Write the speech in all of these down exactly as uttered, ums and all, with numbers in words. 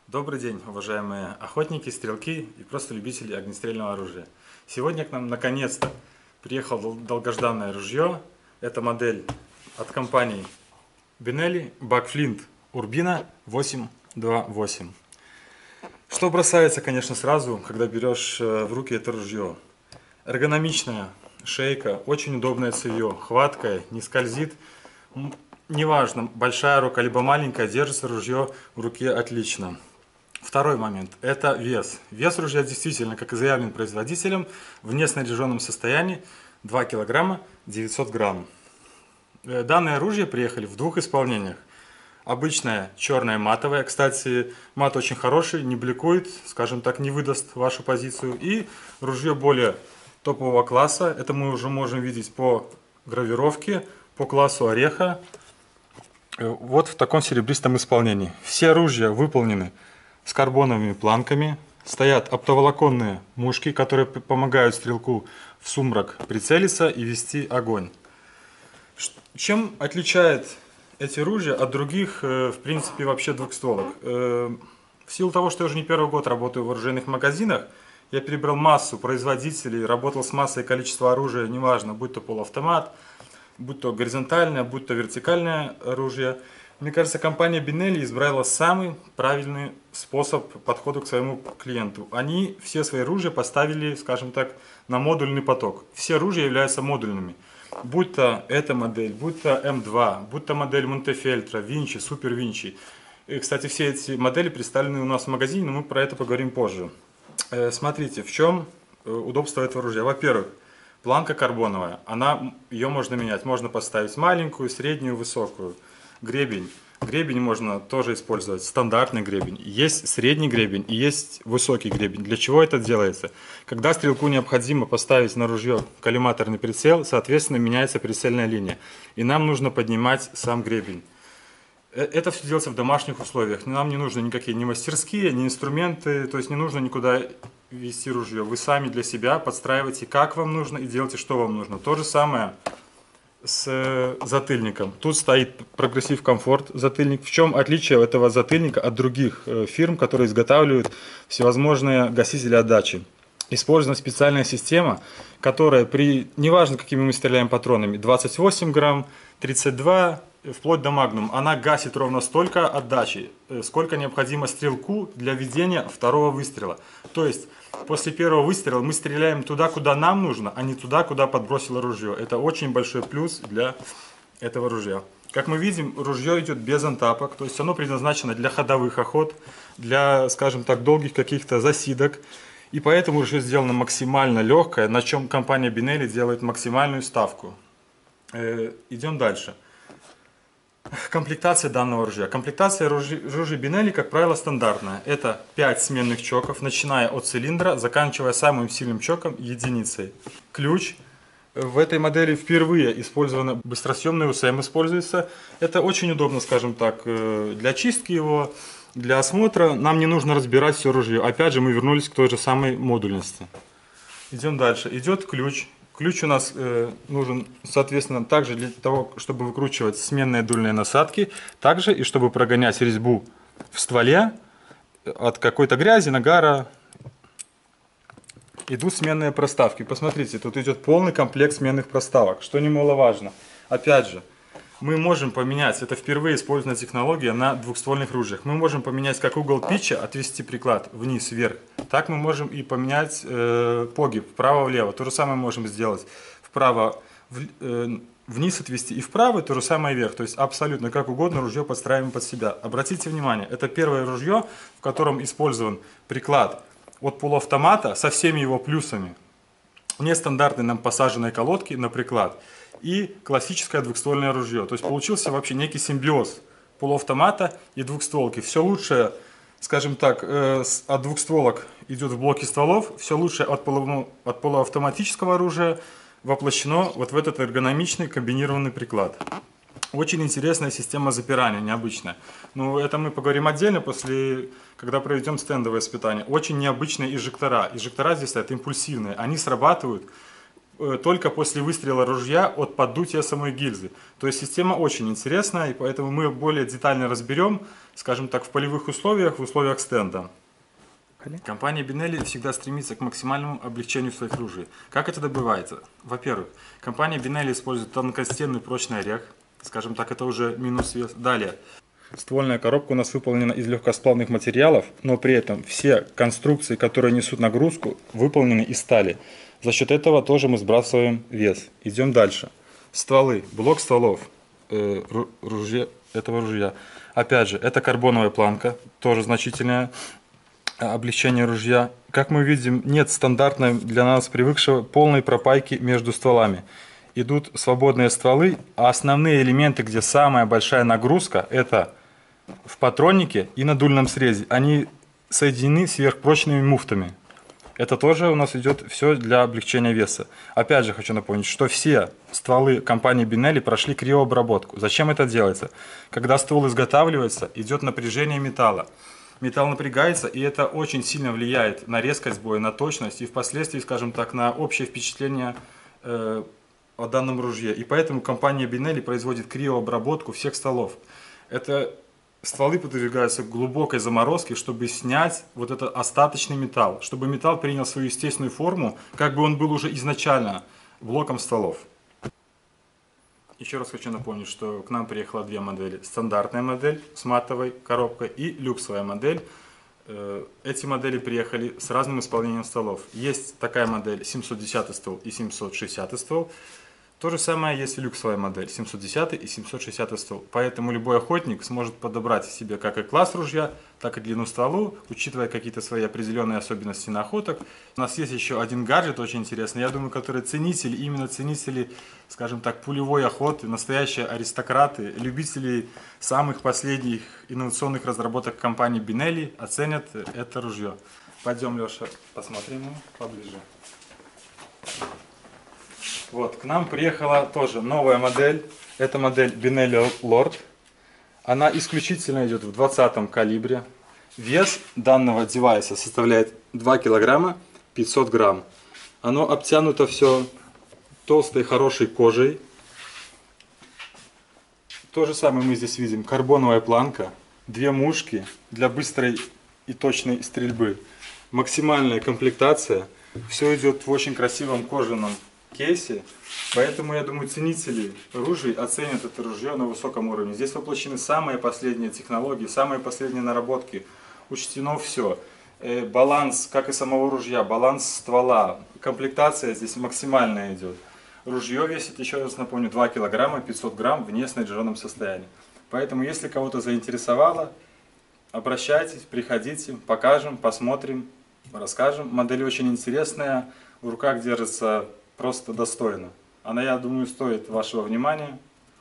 Добрый день, уважаемые охотники, стрелки и просто любители огнестрельного оружия. Сегодня к нам наконец-то приехало дол- долгожданное ружье. Это модель от компании Benelli Buckflint Urbina восемь два восемь. Что бросается, конечно, сразу, когда берешь э, в руки это ружье? Эргономичная шейка, очень удобное цевье, хваткое, не скользит. М, Неважно, большая рука либо маленькая, держится ружье в руке отлично. Второй момент – это вес. Вес ружья действительно, как и заявлен производителем, в неснаряженном состоянии два килограмма девятьсот грамм. Э, Данное оружие приехали в двух исполнениях. Обычная черная матовая, кстати, мат очень хороший, не бликует, скажем так, не выдаст вашу позицию. И ружье более топового класса, это мы уже можем видеть по гравировке, по классу ореха. Э, Вот в таком серебристом исполнении. Все ружья выполнены с карбоновыми планками. Стоят оптоволоконные мушки, которые п- помогают стрелку в сумрак прицелиться и вести огонь. Ш- Чем отличает эти ружья от других, э, в принципе, вообще двухстволок? Э, В силу того, что я уже не первый год работаю в оружейных магазинах, я перебрал массу производителей, работал с массой количества оружия, неважно, будь то полуавтомат, будь то горизонтальное, будь то вертикальное оружие. Мне кажется, компания Benelli избрала самый правильный способ подхода к своему клиенту. Они все свои ружья поставили, скажем так, на модульный поток. Все ружья являются модульными. Будь то эта модель, будь то эм два, будь то модель Монтефельтро, Винчи, Супер Винчи. И, кстати, все эти модели представлены у нас в магазине, но мы про это поговорим позже. Э, Смотрите, в чем э, удобство этого ружья. Во-первых, планка карбоновая, она, ее можно менять. Можно поставить маленькую, среднюю, высокую. Гребень. Гребень можно тоже использовать, стандартный гребень. Есть средний гребень и есть высокий гребень. Для чего это делается? Когда стрелку необходимо поставить на ружье коллиматорный прицел, соответственно, меняется прицельная линия. И нам нужно поднимать сам гребень. Э, Это все делается в домашних условиях. Нам не нужны никакие ни мастерские, ни инструменты, то есть не нужно никуда вести ружье. Вы сами для себя подстраиваете, как вам нужно, и делаете, что вам нужно. То же самое с э, затыльником. Тут стоит прогрессив комфорт затыльник. В чем отличие этого затыльника от других э, фирм, которые изготавливают всевозможные гасители отдачи? Использована специальная система, которая при, неважно какими мы стреляем патронами, двадцать восемь грамм, тридцать два, вплоть до магнум, она гасит ровно столько отдачи, э, сколько необходимо стрелку для ведения второго выстрела. То есть после первого выстрела мы стреляем туда, куда нам нужно, а не туда, куда подбросило ружье. Это очень большой плюс для этого ружья. Как мы видим, ружье идет без антапок, то есть оно предназначено для ходовых охот, для, скажем так, долгих каких-то засидок. И поэтому ружье сделано максимально легкое, на чем компания Benelli делает максимальную ставку. Э, идем дальше. Комплектация данного ружья. Комплектация ружья, ружья Benelli, как правило, стандартная. Это пять сменных чоков, начиная от цилиндра, заканчивая самым сильным чоком единицей. Ключ. В этой модели впервые использовано быстросъемный ю эс эм используется. Это очень удобно, скажем так, э, для чистки его, для осмотра. Нам не нужно разбирать все ружье. Опять же, мы вернулись к той же самой модульности. Идем дальше. Идет ключ. Ключ у нас э, нужен, соответственно, также для того, чтобы выкручивать сменные дульные насадки, также и чтобы прогонять резьбу в стволе от какой-то грязи, нагара. Идут сменные проставки. Посмотрите, тут идет полный комплект сменных проставок, что немаловажно. Опять же, мы можем поменять, это впервые использованная технология на двухствольных ружьях. Мы можем поменять как угол питча, отвести приклад вниз, вверх. Так мы можем и поменять э, погиб вправо-влево. То же самое можем сделать вправо, в, э, вниз отвести и вправо, то же самое вверх. То есть абсолютно как угодно ружье подстраиваем под себя. Обратите внимание, это первое ружье, в котором использован приклад от полуавтомата со всеми его плюсами. Нестандартной нам посаженной колодки на приклад и классическое двухствольное ружье. То есть получился вообще некий симбиоз полуавтомата и двухстволки. Все лучшее, скажем так, э, с, от двухстволок идет в блоке стволов, все лучшее от, полу, от полуавтоматического оружия воплощено вот в этот эргономичный комбинированный приклад. Очень интересная система запирания, необычная. Но это мы поговорим отдельно, после, когда проведем стендовое испытание. Очень необычные инжектора. Инжектора здесь стоят импульсивные. Они срабатывают только после выстрела ружья от поддутия самой гильзы. То есть система очень интересная, и поэтому мы более детально разберем, скажем так, в полевых условиях, в условиях стенда. Компания Benelli всегда стремится к максимальному облегчению своих ружей. Как это добивается? Во-первых, компания Benelli использует тонкостенный прочный орех. Скажем так, это уже минус вес. Далее. Ствольная коробка у нас выполнена из легкосплавных материалов, но при этом все конструкции, которые несут нагрузку, выполнены из стали. За счет этого тоже мы сбрасываем вес. Идем дальше. Стволы, блок стволов э, ружья, этого ружья. Опять же, это карбоновая планка, тоже значительное облегчение ружья. Как мы видим, нет стандартной для нас привыкшего полной пропайки между стволами. Идут свободные стволы, а основные элементы, где самая большая нагрузка, это в патроннике и на дульном срезе. Они соединены сверхпрочными муфтами. Это тоже у нас идет все для облегчения веса. Опять же хочу напомнить, что все стволы компании Benelli прошли криообработку. Зачем это делается? Когда ствол изготавливается, идет напряжение металла. Металл напрягается, и это очень сильно влияет на резкость боя, на точность и впоследствии, скажем так, на общее впечатление э, о данном ружье. И поэтому компания Benelli производит криообработку всех стволов. Это стволы подвергаются глубокой заморозке, чтобы снять вот этот остаточный металл, чтобы металл принял свою естественную форму, как бы он был уже изначально блоком стволов. Еще раз хочу напомнить, что к нам приехала две модели. Стандартная модель с матовой коробкой и люксовая модель. Эти модели приехали с разным исполнением стволов. Есть такая модель семьсот десятый ствол и семьсот шестидесятый ствол. То же самое есть и люксовая модель семьсот десятый и семьсот шестидесятый ствол. Поэтому любой охотник сможет подобрать себе как и класс ружья, так и длину стволу, учитывая какие-то свои определенные особенности на охотах. У нас есть еще один гаджет очень интересный, я думаю, который ценители, именно ценители, скажем так, пулевой охоты, настоящие аристократы, любители самых последних инновационных разработок компании Benelli оценят это ружье. Пойдем, Леша, посмотрим его поближе. Вот, к нам приехала тоже новая модель. Это модель Benelli Lord. Она исключительно идет в двадцатом калибре. Вес данного девайса составляет два килограмма пятьсот грамм. Оно обтянуто все толстой хорошей кожей. То же самое мы здесь видим. Карбоновая планка, две мушки для быстрой и точной стрельбы. Максимальная комплектация. Все идет в очень красивом кожаном кейсе, поэтому я думаю, ценители ружей оценят это ружье на высоком уровне. Здесь воплощены самые последние технологии, самые последние наработки, учтено все. Э, баланс, как и самого ружья, баланс ствола, комплектация здесь максимальная идет. Ружье весит, еще раз напомню, два килограмма пятьсот грамм в неснаряженном состоянии. Поэтому, если кого-то заинтересовало, обращайтесь, приходите, покажем, посмотрим, расскажем. Модель очень интересная, в руках держится просто достойно. Она, я думаю, стоит вашего внимания.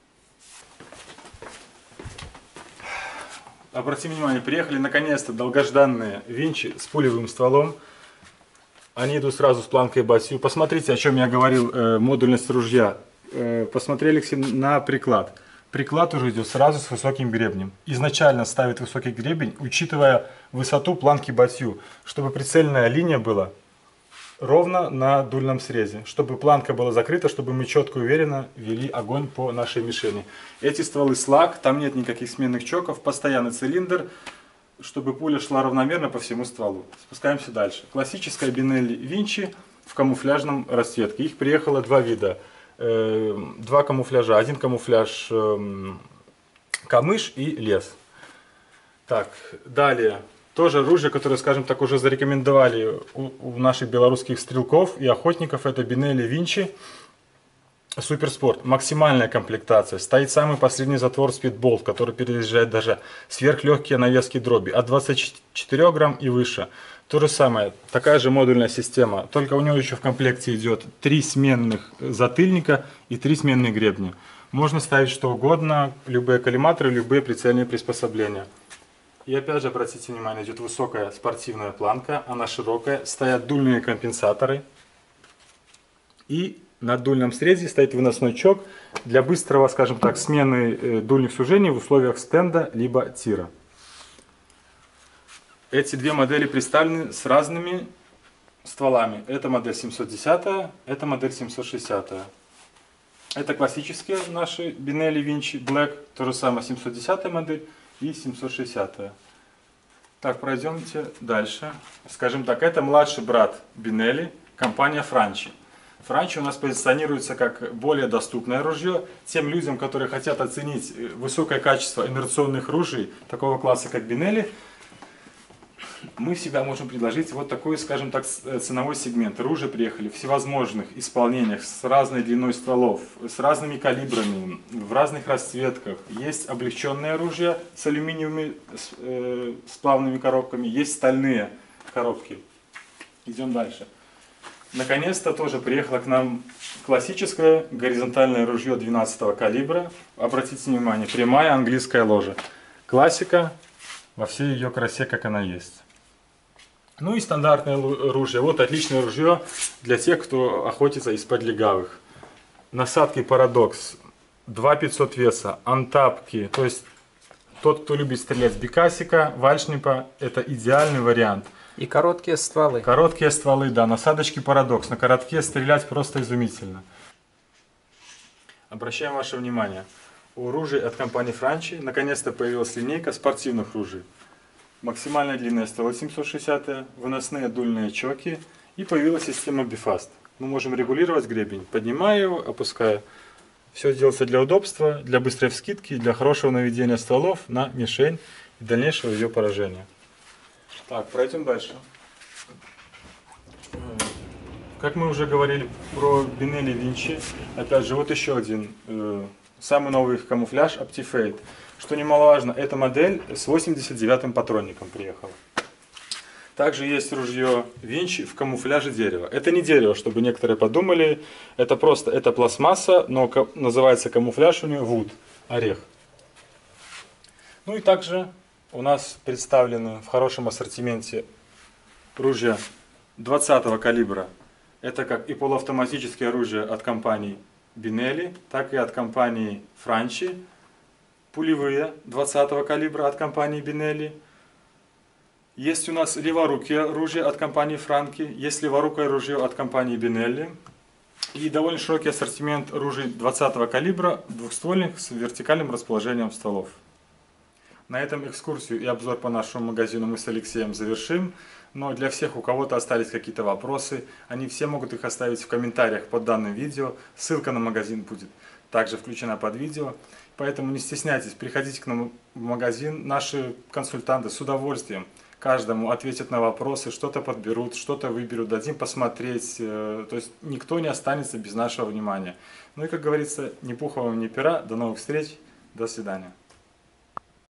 Обратим внимание, приехали наконец-то долгожданные винчи с пулевым стволом. Они идут сразу с планкой Батью. Посмотрите, о чем я говорил, э, модульность ружья. Э, посмотрели на приклад. Приклад уже идет сразу с высоким гребнем. Изначально ставит высокий гребень, учитывая высоту планки Батью, чтобы прицельная линия была ровно на дульном срезе, чтобы планка была закрыта, чтобы мы четко и уверенно вели огонь по нашей мишени. Эти стволы слаг, там нет никаких сменных чоков, постоянный цилиндр, чтобы пуля шла равномерно по всему стволу. Спускаемся дальше. Классическая Benelli Винчи в камуфляжном расцветке. Их приехало два вида. Два камуфляжа. Один камуфляж камыш и лес. Так, далее. Тоже оружие, которое, скажем так, уже зарекомендовали у, у наших белорусских стрелков и охотников, это Benelli Винчи Суперспорт. Максимальная комплектация. Стоит самый последний затвор Speedbolt, который переезжает даже сверхлегкие навески дроби от двадцати четырёх грамм и выше. То же самое, такая же модульная система, только у него еще в комплекте идет три сменных затыльника и три сменных гребня. Можно ставить что угодно, любые коллиматоры, любые прицельные приспособления. И опять же, обратите внимание, идет высокая спортивная планка, она широкая, стоят дульные компенсаторы. И на дульном срезе стоит выносной чок для быстрого, скажем так, смены дульных сужений в условиях стенда либо тира. Эти две модели представлены с разными стволами. Это модель семьсот десять, это модель семьсот шестьдесят. Это классические наши Benelli Vinci Black, то же самое семьсот десять модель и семьсот шестьдесят. Так, пройдемте дальше. Скажем так, это младший брат Benelli, компания Franchi. Franchi у нас позиционируется как более доступное ружье тем людям, которые хотят оценить высокое качество инерционных ружей такого класса, как Benelli. Мы всегда можем предложить вот такой, скажем так, ценовой сегмент. Ружья приехали в всевозможных исполнениях, с разной длиной стволов, с разными калибрами, в разных расцветках. Есть облегченные оружия с алюминиевыми э, сплавными коробками, есть стальные коробки. Идем дальше. Наконец-то тоже приехало к нам классическое горизонтальное ружье двенадцатого калибра. Обратите внимание, прямая английская ложа. Классика во всей ее красе, как она есть. Ну и стандартное ружье. Вот отличное ружье для тех, кто охотится из-под легавых. Насадки Paradox, два тысячи пятьсот веса, антапки. То есть тот, кто любит стрелять с бекасика, вальшнипа, это идеальный вариант. И короткие стволы. Короткие стволы, да. Насадочки Paradox. На коротке стрелять просто изумительно. Обращаем ваше внимание. У ружей от компании Franchi наконец-то появилась линейка спортивных ружей. Максимальная длинная ствола семьсот шестьдесят, выносные дульные чоки и появилась система Bifast. Мы можем регулировать гребень, поднимая его, опуская. Все делается для удобства, для быстрой вскидки, для хорошего наведения стволов на мишень и дальнейшего ее поражения. Так, пройдем дальше. Как мы уже говорили про Benelli Vinci, опять же, вот еще один э, самый новый их камуфляж Optifade. Что немаловажно, эта модель с восемьдесят девятым патронником приехала. Также есть ружье Vinci в камуфляже дерева. Это не дерево, чтобы некоторые подумали. Это просто это пластмасса, но называется камуфляж у нее Wood, орех. Ну и также у нас представлены в хорошем ассортименте ружья двадцатого калибра. Это как и полуавтоматические оружия от компании Benelli, так и от компании Franchi. Пулевые двадцатого калибра от компании Benelli. Есть у нас леворукие ружья от компании Franchi, есть леворукое ружье от компании Benelli. И довольно широкий ассортимент ружей двадцатого калибра, двухствольных с вертикальным расположением стволов. На этом экскурсию и обзор по нашему магазину мы с Алексеем завершим. Но для всех, у кого-то остались какие-то вопросы, они все могут их оставить в комментариях под данным видео. Ссылка на магазин будет также включена под видео. Поэтому не стесняйтесь, приходите к нам в магазин. Наши консультанты с удовольствием каждому ответят на вопросы, что-то подберут, что-то выберут, дадим посмотреть. То есть никто не останется без нашего внимания. Ну и, как говорится, ни пуха вам, ни пера. До новых встреч. До свидания.